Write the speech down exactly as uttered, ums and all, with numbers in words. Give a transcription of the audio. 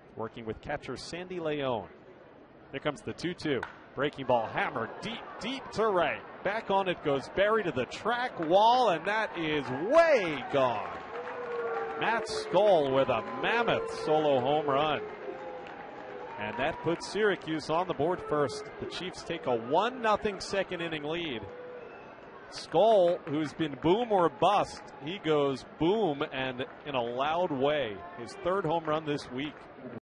working with catcher Sandy Leone. Here comes the two two. Breaking ball hammered deep, deep to right. Back on it goes Barry to the track wall, and that is way gone. Matt Skole with a mammoth solo home run. And that puts Syracuse on the board first. The Chiefs take a one nothing second inning lead. Skole, who's been boom or bust, he goes boom, and in a loud way. His third home run this week.